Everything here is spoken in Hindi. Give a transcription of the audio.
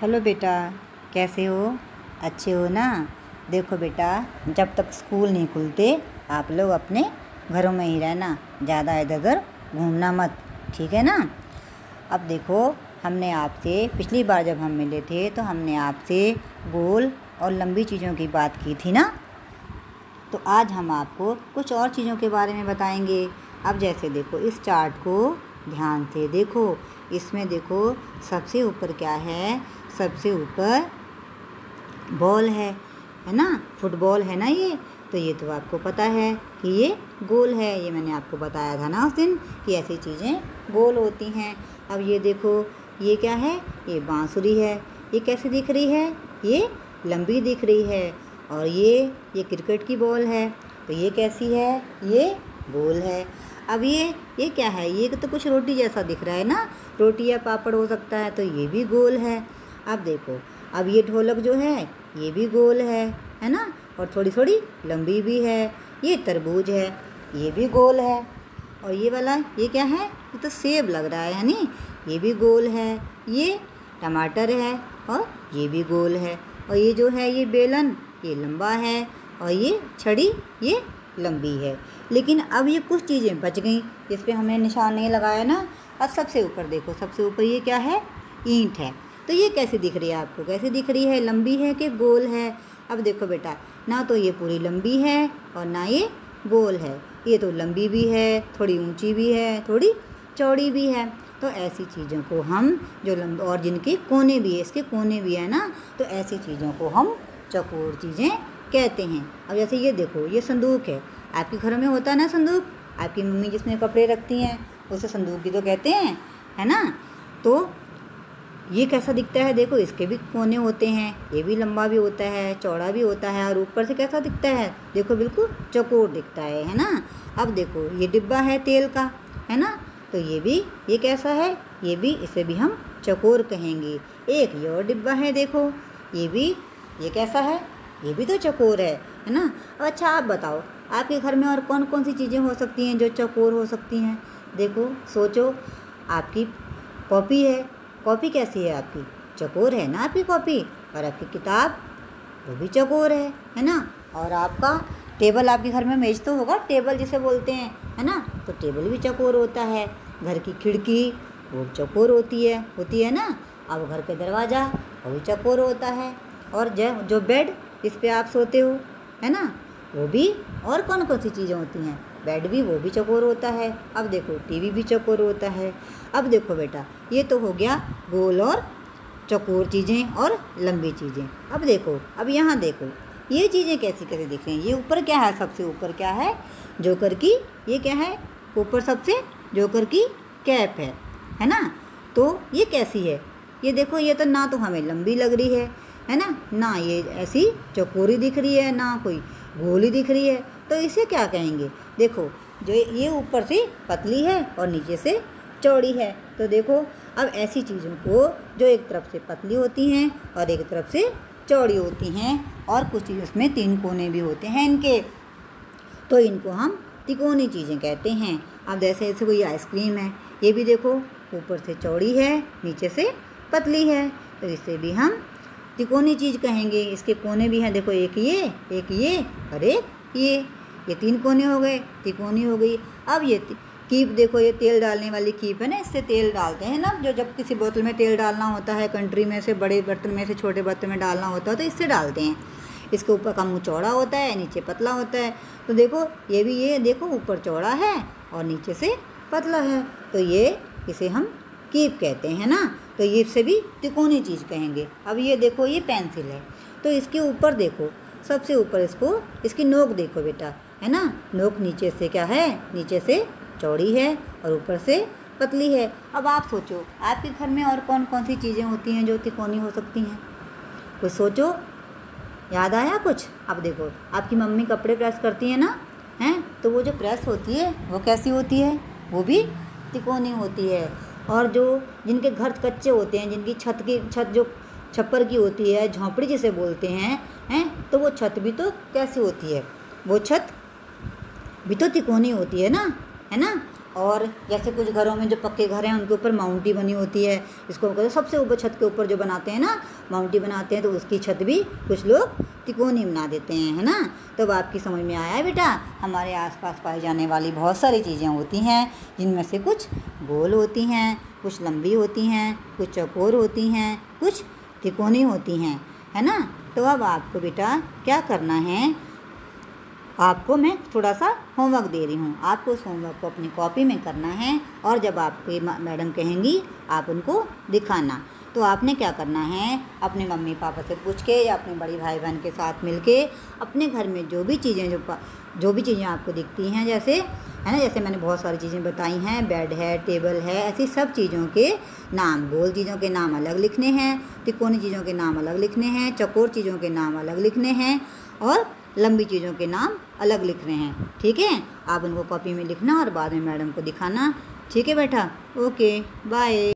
हेलो बेटा, कैसे हो? अच्छे हो ना? देखो बेटा, जब तक स्कूल नहीं खुलते आप लोग अपने घरों में ही रहना, ज़्यादा इधर उधर घूमना मत, ठीक है ना? अब देखो, हमने आपसे पिछली बार जब हम मिले थे तो हमने आपसे गोल और लंबी चीज़ों की बात की थी ना। तो आज हम आपको कुछ और चीज़ों के बारे में बताएंगे। अब जैसे देखो, इस चार्ट को ध्यान से देखो। इसमें देखो सबसे ऊपर क्या है? सबसे ऊपर बॉल है ना? फुटबॉल है ना ये। तो ये तो आपको पता है कि ये गोल है। ये मैंने आपको बताया था ना उस दिन कि ऐसी चीज़ें गोल होती हैं। अब ये देखो, ये क्या है? ये बांसुरी है। ये कैसी दिख रही है? ये लंबी दिख रही है। और ये क्रिकेट की बॉल है। तो ये कैसी है? ये गोल है। अब ये क्या है? ये तो कुछ रोटी जैसा दिख रहा है ना, रोटी या पापड़ हो सकता है, तो ये भी गोल है। अब देखो, अब ये ढोलक जो है ये भी गोल है ना, और थोड़ी थोड़ी लंबी भी है। ये तरबूज है, ये भी गोल है। और ये वाला ये क्या है? ये तो सेब लग रहा है यानी ये भी गोल है। ये टमाटर है और ये भी गोल है। और ये जो है ये बेलन, ये लंबा है, और ये छड़ी ये लंबी है। लेकिन अब ये कुछ चीज़ें बच गई जिस पे हमने निशान नहीं लगाया ना। अब सबसे ऊपर देखो, सबसे ऊपर ये क्या है? ईंट है। तो ये कैसी दिख रही है आपको? कैसी दिख रही है? लंबी है कि गोल है? अब देखो बेटा, ना तो ये पूरी लंबी है और ना ये गोल है। ये तो लंबी भी है, थोड़ी ऊंची भी है, थोड़ी चौड़ी भी है। तो ऐसी चीज़ों को हम जो लंबे और जिनके कोने भी है, इसके कोने भी है ना, तो ऐसी चीज़ों को हम चौकोर चीज़ें कहते हैं। अब जैसे ये देखो, ये संदूक है। आपके घर में होता है ना संदूक, आपकी मम्मी जिसमें कपड़े रखती हैं उसे संदूक भी तो कहते हैं, है ना? तो ये कैसा दिखता है? देखो, इसके भी कोने होते हैं, ये भी लंबा भी होता है, चौड़ा भी होता है, और ऊपर से कैसा दिखता है? देखो, बिल्कुल चौकोर दिखता है ना? अब देखो, ये डिब्बा है तेल का, है ना? तो ये कैसा है? ये भी, इसे भी हम चौकोर कहेंगे। एक ये और डिब्बा है, देखो, ये कैसा है? ये भी तो चौकोर है ना? अब अच्छा, आप बताओ, आपके घर में और कौन कौन सी चीज़ें हो सकती हैं जो चौकोर हो सकती हैं? देखो, सोचो। आपकी कॉपी है, कॉपी कैसी है आपकी? चौकोर है ना आपकी कॉपी। और आपकी किताब, वो भी चौकोर है ना? और आपका टेबल, आपके घर में मेज तो होगा, टेबल जिसे बोलते हैं, है ना? तो टेबल भी चौकोर होता है। घर की खिड़की वो चौकोर होती है ना? अब घर का दरवाज़ा वो भी चौकोर होता है। और जो बेड जिस पे आप सोते हो, है ना, वो भी। और कौन कौन सी चीज़ें होती हैं? बेड भी, वो भी चौकोर होता है। अब देखो, टीवी भी चौकोर होता है। अब देखो बेटा, ये तो हो गया गोल और चौकोर चीज़ें और लंबी चीज़ें। अब देखो, अब यहाँ देखो, ये चीज़ें कैसी कैसी दिख रही हैं? ये ऊपर क्या है? सबसे ऊपर क्या है? जोकर की, ये क्या है? ऊपर सबसे जोकर की कैप है ना? तो ये कैसी है? ये देखो, ये तो ना तो हमें लंबी लग रही है ना ये ऐसी चौकोरी दिख रही है, ना कोई गोली दिख रही है। तो इसे क्या कहेंगे? देखो, जो ये ऊपर से पतली है और नीचे से चौड़ी है। तो देखो, अब ऐसी चीज़ों को जो एक तरफ से पतली होती हैं और एक तरफ से चौड़ी होती हैं, और कुछ चीज़ उसमें 3 कोने भी होते हैं इनके, तो इनको हम तिकोनी चीज़ें कहते हैं। अब जैसे कोई आइसक्रीम है, ये भी देखो, ऊपर से चौड़ी है, नीचे से पतली है, तो इसे भी हम तिकोनी चीज़ कहेंगे। इसके कोने भी हैं, देखो, एक ये और एक ये 3 कोने हो गए, तिकोनी हो गई। अब ये कीप देखो, ये तेल डालने वाली कीप है ना, इससे तेल डालते हैं ना, जो जब किसी बोतल में तेल डालना होता है, कंट्री में से बड़े बर्तन में से छोटे बर्तन में डालना होता है, तो इससे डालते हैं। इसके ऊपर का मुँह चौड़ा होता है, नीचे पतला होता है। तो देखो, ये देखो, ऊपर चौड़ा है और नीचे से पतला है, तो इसे हम कीप कहते हैं ना। तो ये इससे भी तिकोनी चीज़ कहेंगे। अब ये देखो, ये पेंसिल है, तो इसके ऊपर देखो, सबसे ऊपर इसकी नोक देखो बेटा, है ना? नोक नीचे से क्या है? नीचे से चौड़ी है और ऊपर से पतली है। अब आप सोचो, आपके घर में और कौन कौन सी चीज़ें होती हैं जो तिकोनी हो सकती हैं? कुछ सोचो, याद आया कुछ? अब देखो, आपकी मम्मी कपड़े प्रेस करती है ना, हैं? तो वो जो प्रेस होती है वो कैसी होती है? वो भी तिकोनी होती है। और जिनके घर कच्चे होते हैं, जिनकी छत जो छप्पर की होती है, झोंपड़ी जिसे बोलते हैं, तो वो छत भी तो कैसी होती है? वो छत भी तो तिकोनी होती है ना, और जैसे कुछ घरों में जो पक्के घर हैं उनके ऊपर माउंटी बनी होती है, इसको कहते हैं सबसे ऊपर छत के ऊपर जो बनाते हैं ना माउंटी बनाते हैं, तो उसकी छत भी कुछ लोग तिकोनी बना देते हैं, है ना। तो अब आपकी समझ में आया है बेटा। हमारे आसपास पाई जाने वाली बहुत सारी चीज़ें होती हैं, जिनमें से कुछ गोल होती हैं, कुछ लंबी होती हैं, कुछ चौकोर होती हैं, कुछ तिकोनी होती हैं, है ना। तो अब आपको बेटा क्या करना है, आपको मैं थोड़ा सा होमवर्क दे रही हूँ, आपको उस होमवर्क को अपनी कॉपी में करना है और जब आपकी मैडम कहेंगी आप उनको दिखाना। तो आपने क्या करना है, अपने मम्मी पापा से पूछ के या अपने बड़ी भाई बहन के साथ मिलके अपने घर में जो भी चीज़ें आपको दिखती हैं, जैसे है ना, जैसे मैंने बहुत सारी चीज़ें बताई हैं, बेड है, टेबल है, ऐसी सब चीज़ों के नाम, गोल चीज़ों के नाम अलग लिखने हैं, तिकोनी चीज़ों के नाम अलग लिखने हैं, चौकोर चीज़ों के नाम अलग लिखने हैं और लंबी चीज़ों के नाम अलग लिख रहे हैं। ठीक है, आप उनको कॉपी में लिखना और बाद में मैडम को दिखाना। ठीक है बेटा, ओके बाय।